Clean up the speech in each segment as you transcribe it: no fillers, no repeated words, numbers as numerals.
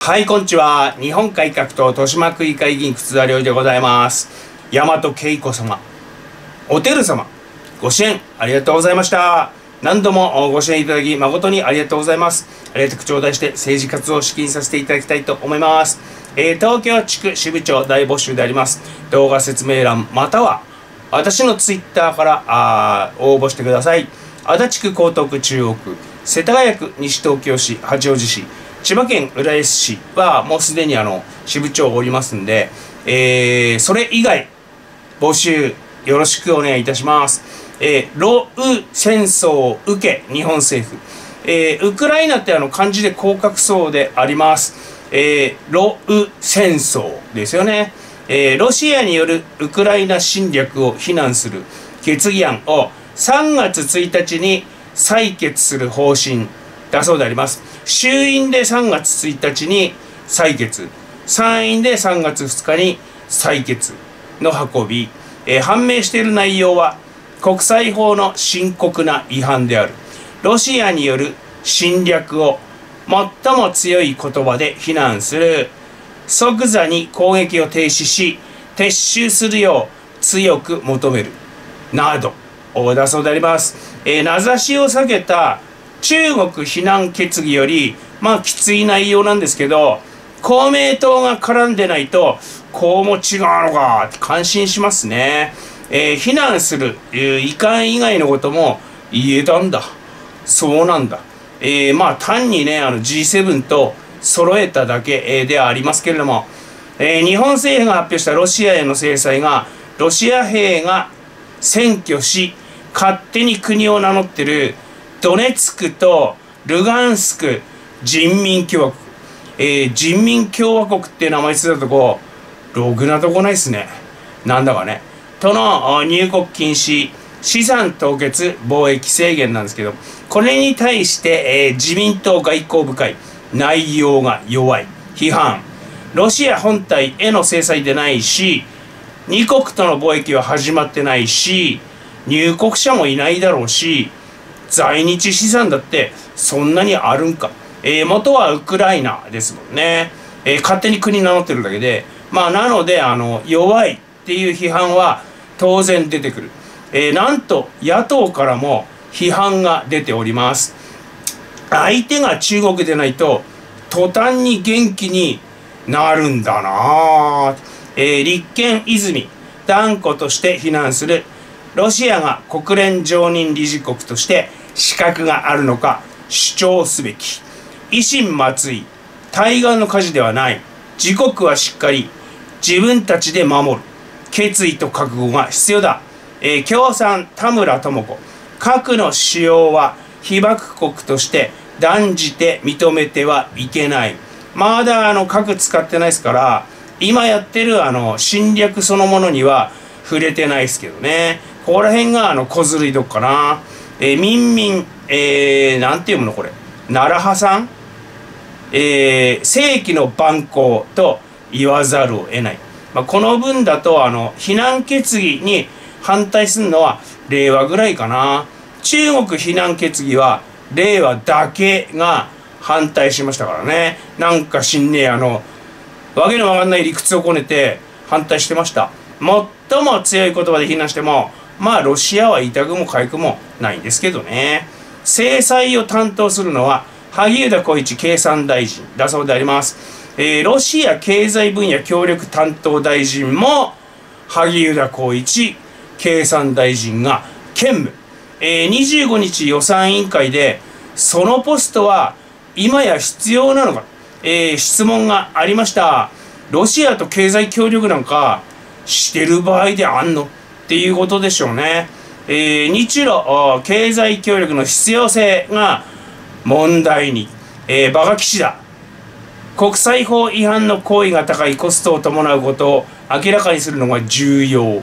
はい、こんにちは。日本改革党豊島区議会議員楠田良でございます。大和恵子様、おてる様、ご支援ありがとうございました。何度もご支援いただき誠にありがとうございます。ありがたく頂戴して政治活動を資金させていただきたいと思います。東京地区支部長大募集であります。動画説明欄または私のツイッターから応募してください。足立区、江東区、中央区、世田谷区、西東京市、八王子市、千葉県浦安市はもうすでに支部長おりますんで、それ以外募集よろしくお願いいたします。ロウ戦争を受け日本政府、ウクライナって漢字で降格層であります。ロウ戦争ですよね。ロシアによるウクライナ侵略を非難する決議案を3月1日に採決する方針だそうであります。衆院で3月1日に採決、参院で3月2日に採決の運び、判明している内容は国際法の深刻な違反である。ロシアによる侵略を最も強い言葉で非難する。即座に攻撃を停止し撤収するよう強く求めるなどだそうであります。名指しを避けた中国非難決議よりきつい内容なんですけど、公明党が絡んでないとこうも違うのかって感心しますね。非難する遺憾以外のことも言えたんだ、そうなんだ。単にねG7 と揃えただけではありますけれども、日本政府が発表したロシアへの制裁がロシア兵が占拠し勝手に国を名乗ってるドネツクとルガンスク人民共和国、人民共和国って名前ついたところくなとこないですね。なんだかねとの入国禁止、資産凍結、貿易制限なんですけど、これに対して、自民党外交部会内容が弱い批判。ロシア本体への制裁でないし、2国との貿易は始まってないし、入国者もいないだろうし、在日資産だってそんなにあるんか。元はウクライナですもんね。勝手に国名乗ってるだけで、なので弱いっていう批判は当然出てくる。なんと野党からも批判が出ております。相手が中国でないと途端に元気になるんだな。立憲泉断固として非難する。ロシアが国連常任理事国として資格があるのか主張すべき。維新松井、対岸の火事ではない。自国はしっかり自分たちで守る決意と覚悟が必要だ。共産田村智子、核の使用は被爆国として断じて認めてはいけない。まだ核使ってないですから、今やってる侵略そのものには触れてないですけどね。ここら辺が小ずるいとこかな。民民、なんていうものこれ、奈良派さん、世紀の蛮行と言わざるを得ない。この分だと非難決議に反対するのは令和ぐらいかな。中国非難決議は令和だけが反対しましたからね。なんかしんねえわけのわかんない理屈をこねて反対してました。最も強い言葉で非難してもロシアは痛くも痒くもないんですけどね。制裁を担当するのは萩生田光一経産大臣だそうであります。ロシア経済分野協力担当大臣も萩生田光一経産大臣が兼務。25日予算委員会でそのポストは今や必要なのか、質問がありました。ロシアと経済協力なんかしてる場合であんのっていうことでしょうね。日露経済協力の必要性が問題に、バカ岸田、国際法違反の行為が高いコストを伴うことを明らかにするのが重要。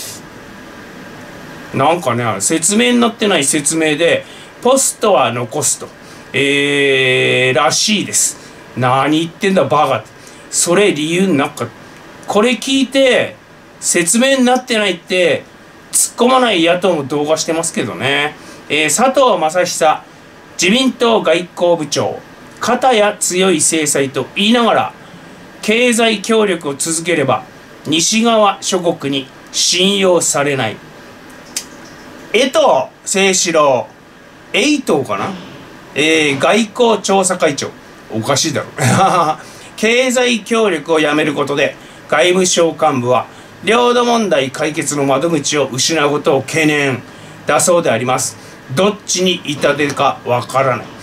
なんかね説明になってない説明でポストは残すと、らしいです。何言ってんだバカ。それ理由になんかこれ聞いて説明になってないって突っ込まない野党も動画してますけどね。佐藤正久自民党外交部長、 肩や強い制裁と言いながら経済協力を続ければ西側諸国に信用されない。江藤誠志郎、江藤かな、外交調査会長、おかしいだろ経済協力をやめることで外務省幹部は領土問題解決の窓口を失うことを懸念だそうであります。どっちに痛手かわからない。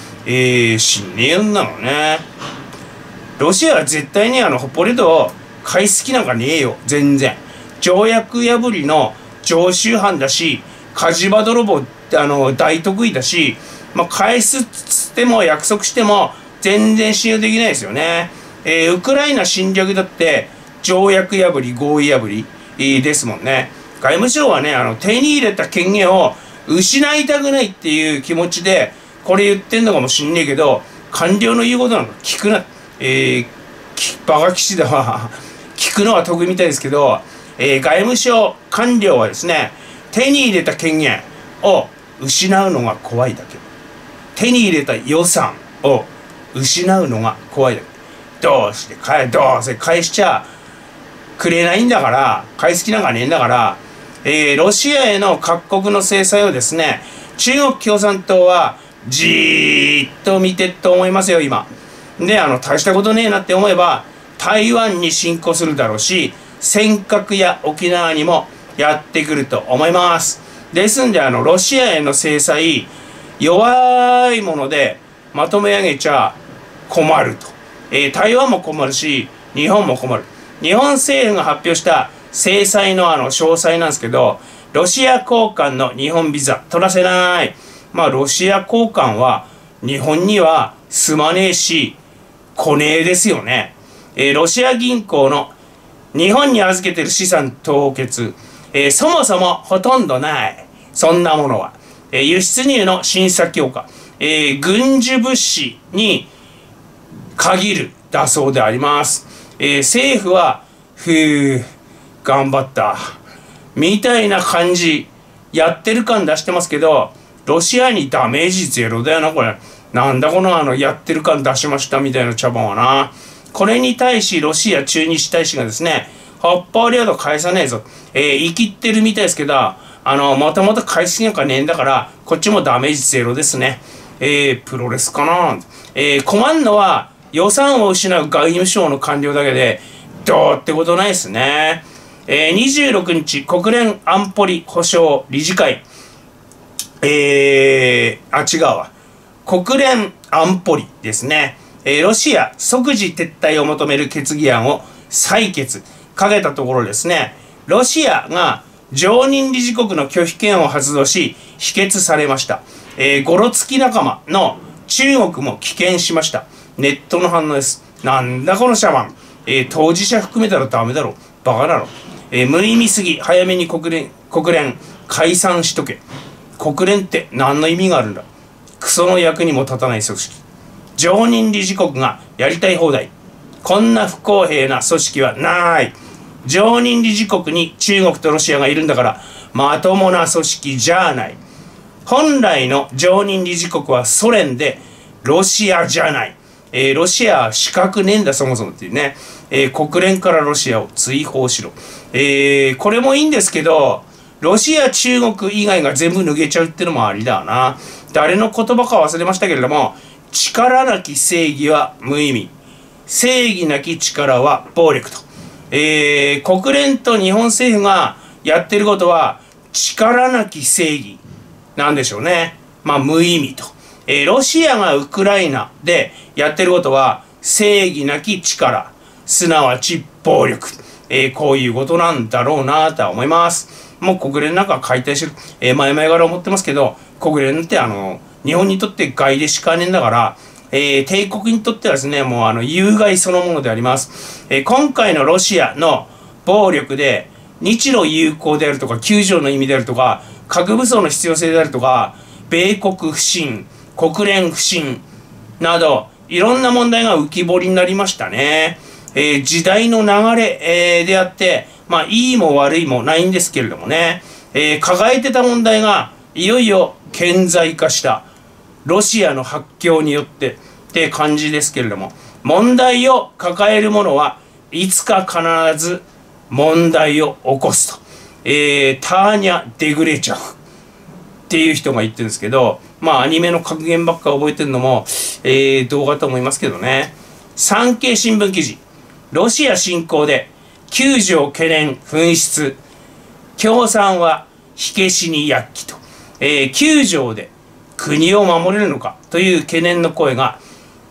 死んねえよんなのね。ロシアは絶対に北方領土を返す気なんかねえよ、全然。条約破りの常習犯だし、火事場泥棒大得意だし、返すっつっても約束しても全然信用できないですよね。ウクライナ侵略だって条約破り合意破り、ですもんね。外務省はね、手に入れた権限を失いたくないっていう気持ちでこれ言ってんのかもしんねえけど、官僚の言うことなんか聞くな。バカ騎士だわ聞くのは得意みたいですけど、外務省官僚はですね、手に入れた権限を失うのが怖いだけ。手に入れた予算を失うのが怖いだけ。どうせ返しちゃくれないんだから、返す気なんかねえんだから、ロシアへの各国の制裁をですね、中国共産党はじーっと見てると思いますよ、今。で、大したことねえなって思えば、台湾に侵攻するだろうし、尖閣や沖縄にもやってくると思います。ですんで、ロシアへの制裁、弱いものでまとめ上げちゃ困ると。台湾も困るし、日本も困る。日本政府が発表した制裁の詳細なんですけど、ロシア高官の日本ビザ取らせない。ロシア高官は日本には住まねえし、来ねえですよね。ロシア銀行の日本に預けてる資産凍結、そもそもほとんどない。そんなものは。輸出入の審査強化、軍需物資に限るだそうであります。政府は、頑張った。みたいな感じ、やってる感出してますけど、ロシアにダメージゼロだよな、これ。なんだこのやってる感出しましたみたいな茶番はな。これに対しロシア駐日大使がですね、北方領土返さねえぞ。生きってるみたいですけど、もともと返す気なんかねえんだから、こっちもダメージゼロですね。プロレスかな。困んのは予算を失う外務省の官僚だけで、どうってことないですね。26日、国連安保理保障理事会。違うわ。国連安保理ですね。ロシア即時撤退を求める決議案を採決かけたところですね、ロシアが常任理事国の拒否権を発動し否決されました。ゴロツキ仲間の中国も棄権しました。ネットの反応です。なんだこのシャワン。当事者含めたらダメだろ。バカだろ。無意味すぎ。早めに国連解散しとけ。国連って何の意味があるんだ。クソの役にも立たない組織。常任理事国がやりたい放題。こんな不公平な組織はない。常任理事国に中国とロシアがいるんだから、まともな組織じゃない。本来の常任理事国はソ連で、ロシアじゃない。ロシアは資格ねえんだそもそもっていうね。国連からロシアを追放しろ。これもいいんですけど、ロシア、中国以外が全部脱げちゃうってのもありだな。誰の言葉か忘れましたけれども、力なき正義は無意味。正義なき力は暴力と。国連と日本政府がやってることは力なき正義なんでしょうね。無意味と。ロシアがウクライナでやってることは正義なき力、すなわち暴力。こういうことなんだろうなとは思います。もう国連なんか解体してる。前々から思ってますけど、国連って日本にとって害でしかねえんだから、帝国にとってはですね、もう有害そのものであります。今回のロシアの暴力で、日露友好であるとか、9条の意味であるとか、核武装の必要性であるとか、米国不信、国連不信など、いろんな問題が浮き彫りになりましたね。時代の流れ、であって、いいも悪いもないんですけれどもね、抱えてた問題がいよいよ顕在化した。ロシアの発狂によってって感じですけれども、問題を抱える者はいつか必ず問題を起こすと、ターニャ・デグレチャフっていう人が言ってるんですけど、まあアニメの格言ばっか覚えてるのも、どうかと思いますけどね。産経新聞記事、ロシア侵攻で救助懸念紛失、共産は火消しに躍起と、救助で国を守れるのかという懸念の声が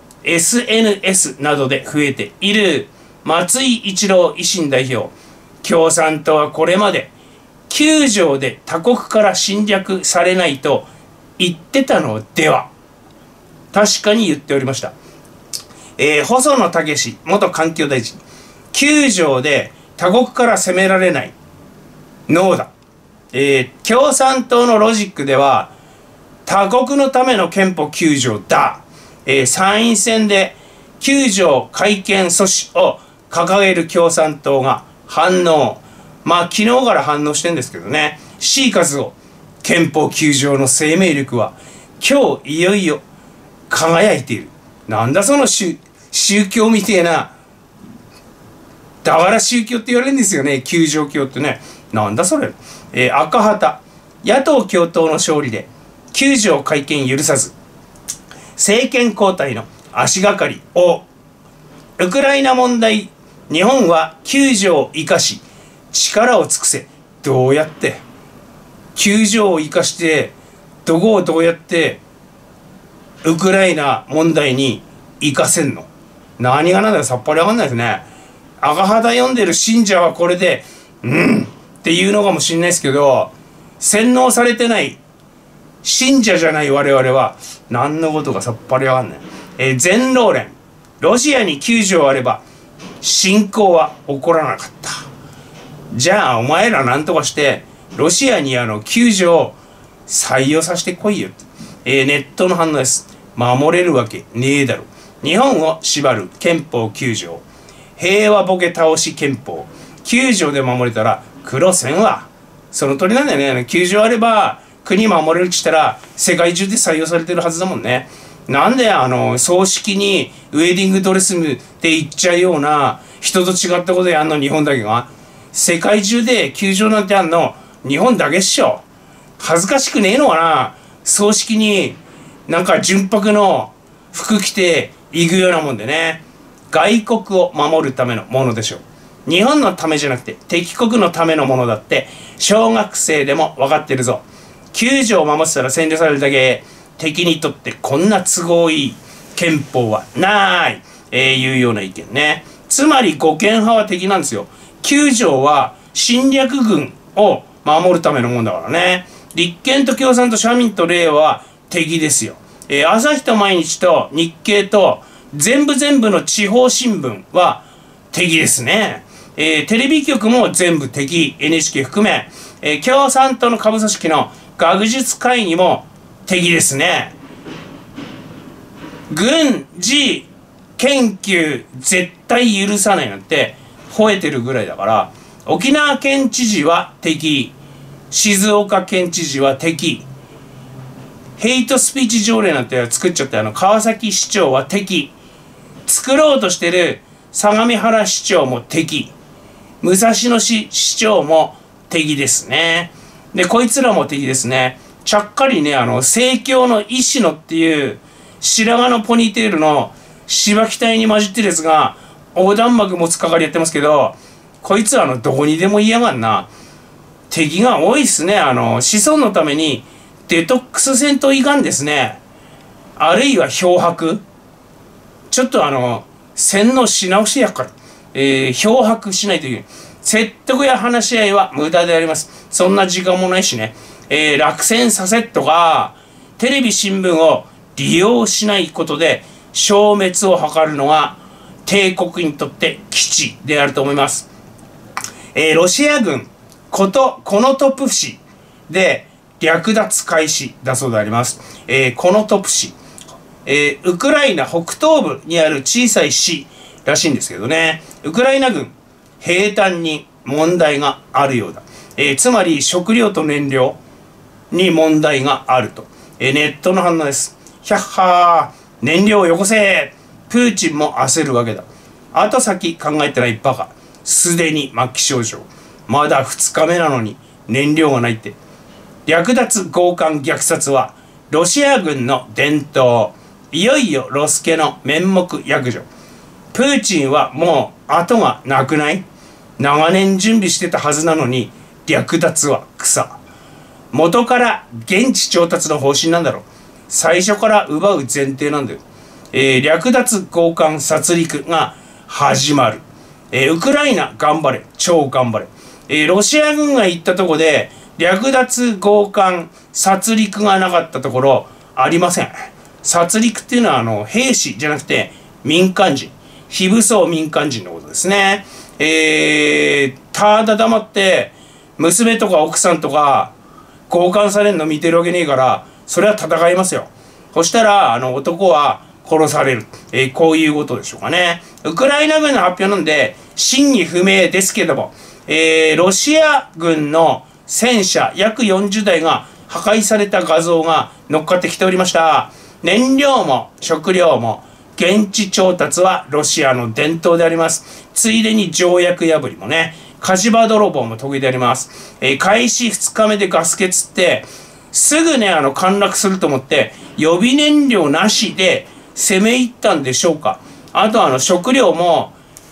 SNS などで増えている松井一郎維新代表。共産党はこれまで9条で他国から侵略されないと言ってたのでは。確かに言っておりました。細野武史元環境大臣、9条で他国から攻められない。ノーだ。共産党のロジックでは他国のための憲法9条だ。参院選で9条改憲阻止を掲げる共産党が反応。まあ昨日から反応してんですけどね。C 活動、憲法9条の生命力は今日いよいよ輝いている。なんだその宗教みてえな。だから宗教って言われるんですよね。9条教ってね。なんだそれ。赤旗、野党共闘の勝利で9条改憲許さず、政権交代の足がかりを。ウクライナ問題、日本は9条を生かし力を尽くせ。どうやって9条を生かしてどこをどうやってウクライナ問題に生かせんの。何がなんだかさっぱりわかんないですね。赤旗読んでる信者はこれでっていうのかもしれないですけど、洗脳されてない信者じゃない我々は何のことかさっぱりわかんない。全労連、ロシアに9条あれば侵攻は起こらなかった。じゃあお前ら何とかしてロシアに9条を採用させてこいよって、ネットの反応です。守れるわけねえだろ。日本を縛る憲法9条、平和ボケ倒し憲法9条で守れたら黒線はその通りなんだよね。9条あれば国守れるって言ったら世界中で採用されてるはずだもんね。なんで葬式にウェディングドレスで行っちゃうような人と違ったことやんの日本だけが。世界中で9条なんてあんの日本だけっしょ。恥ずかしくねえのかな。葬式になんか純白の服着て行くようなもんでね。外国を守るためのものでしょう。日本のためじゃなくて敵国のためのものだって小学生でも分かってるぞ。9条を守ってたら占領されるだけ。敵にとってこんな都合いい憲法はない、いうような意見ね。つまり護憲派は敵なんですよ。9条は侵略軍を守るためのもんだからね。立憲と共産と社民と令和は敵ですよ。朝日と毎日と日経と全部の地方新聞は敵ですね。テレビ局も全部敵。NHK 含め、共産党の下部組織の学術会議も敵ですね。軍事研究絶対許さないなんて吠えてるぐらいだから。沖縄県知事は敵、静岡県知事は敵、ヘイトスピーチ条例なんて作っちゃった川崎市長は敵、作ろうとしてる相模原市長も敵、武蔵野市市長も敵ですね。でこいつらも敵ですね。ちゃっかりね政教の石野っていう白髪のポニーテールの芝木隊に混じってるやつが横断幕持つ係やってますけど、こいつはどこにでも嫌がんな。敵が多いっすね。子孫のためにデトックスせんといかんですね。あるいは漂白、ちょっと洗脳し直しやから、漂白しないといけない。説得や話し合いは無駄であります。そんな時間もないしね。落選させとかテレビ新聞を利用しないことで消滅を図るのが帝国にとって基地であると思います。ロシア軍コノトプ市で略奪開始だそうであります。コノトプ市、ウクライナ北東部にある小さい市らしいんですけどね。ウクライナ軍兵站に問題があるようだ。つまり食料と燃料に問題があると。ネットの反応です。ひゃっは燃料をよこせ。プーチンも焦るわけだ。後先考えてないバカ。すでに末期症状。まだ2日目なのに燃料がないって。略奪強姦虐殺はロシア軍の伝統。いよいよロスケの面目躍如。プーチンはもう後がなくない？長年準備してたはずなのに略奪は草。元から現地調達の方針なんだろう。最初から奪う前提なんだよ。略奪強姦殺戮が始まる。ウクライナ頑張れ、超頑張れ。ロシア軍が行ったところで略奪強姦殺戮がなかったところありません。殺戮っていうのは兵士じゃなくて民間人、非武装民間人のことですね。ただ黙って娘とか奥さんとか強姦されるの見てるわけねえから、それは戦いますよ。そしたら男は殺される。こういうことでしょうかね。ウクライナ軍の発表なんで真偽不明ですけども、ロシア軍の戦車約40台が破壊された画像が乗っかってきておりました。燃料も食料も現地調達はロシアの伝統であります。ついでに条約破りもね、火事場泥棒も得意であります。開始2日目でガス欠ってすぐね陥落すると思って予備燃料なしで攻め入ったんでしょうか。あと食料も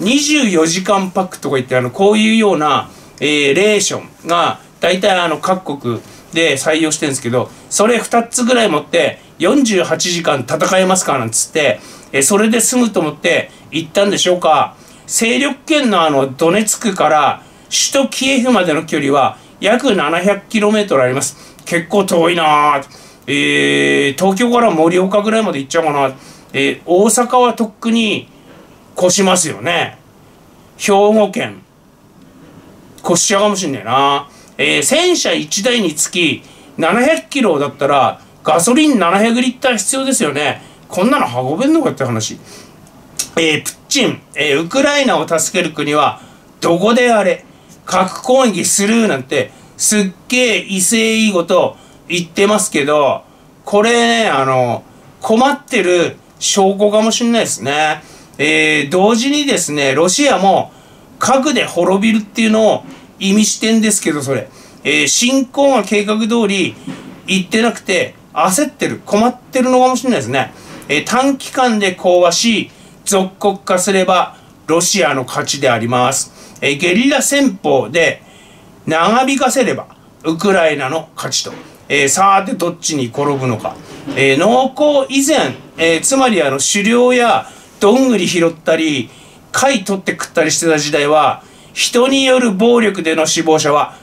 24時間パックとか言ってこういうような、レーションが大体各国で採用してるんですけど、それ2つぐらい持って48時間戦えますかなんつって、それで済むと思って行ったんでしょうか。勢力圏のドネツクから首都キエフまでの距離は約 700km あります。結構遠いなぁ。東京から盛岡ぐらいまで行っちゃうかな。大阪はとっくに越しますよね。兵庫県越しちゃうかもしんねえな。戦車1台につき700キロだったらガソリン700リッター必要ですよね。こんなの運べんのかって話。プッチン、ウクライナを助ける国はどこであれ核攻撃するなんてすっげえ威勢いいこと言ってますけど、これね困ってる証拠かもしれないですね。同時にですね、ロシアも核で滅びるっていうのを意味してんですけど、それ、侵攻が計画通りいってなくて焦ってる、困ってるのかもしれないですね。短期間で講和し属国化すればロシアの勝ちであります。ゲリラ戦法で長引かせればウクライナの勝ちと。さてどっちに転ぶのか。農耕以前、つまり狩猟やどんぐり拾ったり貝取って食ったりしてた時代は人による暴力での死亡者は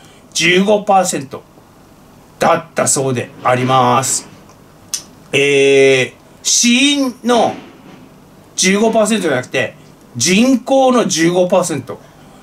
15% だったそうであります。死因の 15% じゃなくて人口の 15%。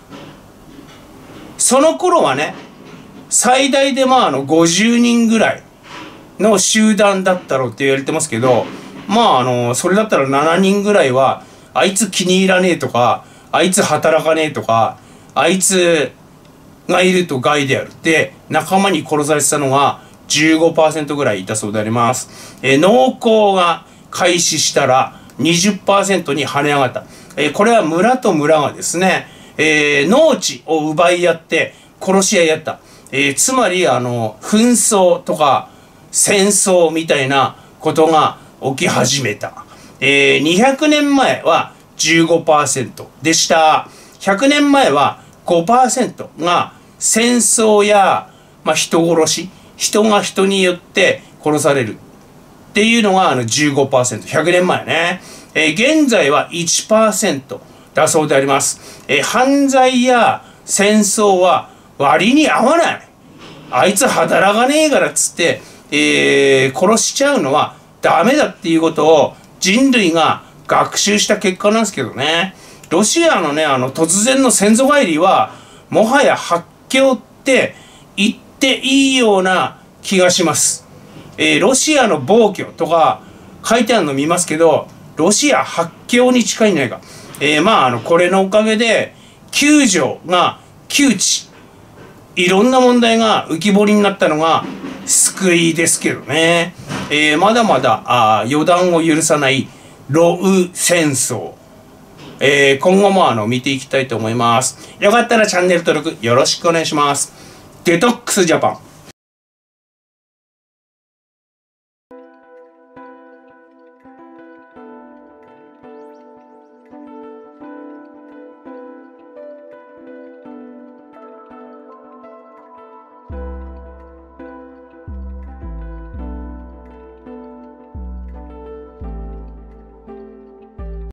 その頃はね、最大で50人ぐらいの集団だったろうって言われてますけど、それだったら7人ぐらいはあいつ気に入らねえとか、あいつ働かねえとか、あいつがいると害であるって仲間に殺されてたのが 15% ぐらいいたそうであります。農耕が開始したら 20% に跳ね上がった。これは村と村がですね、農地を奪い合って殺し合いやった。つまり紛争とか戦争みたいなことが起き始めた。200年前は 15% でした。100年前は 5% が戦争や、人殺し、人が人によって殺されるっていうのが15%、100年前ね。現在は 1% だそうであります。犯罪や戦争は割に合わない。あいつ働かねえからっつって、殺しちゃうのはダメだっていうことを人類が学習した結果なんですけどね。ロシアのね、突然の先祖返りはもはや発狂って言っていいような気がします。ロシアの暴挙とか書いてあるの見ますけど、ロシア発狂に近いんじゃないか。これのおかげで救助が窮地、いろんな問題が浮き彫りになったのが救いですけどね。 まだまだ予断を許さないロウ戦争、今後も見ていきたいと思います。よかったらチャンネル登録よろしくお願いします。デトックスジャパン。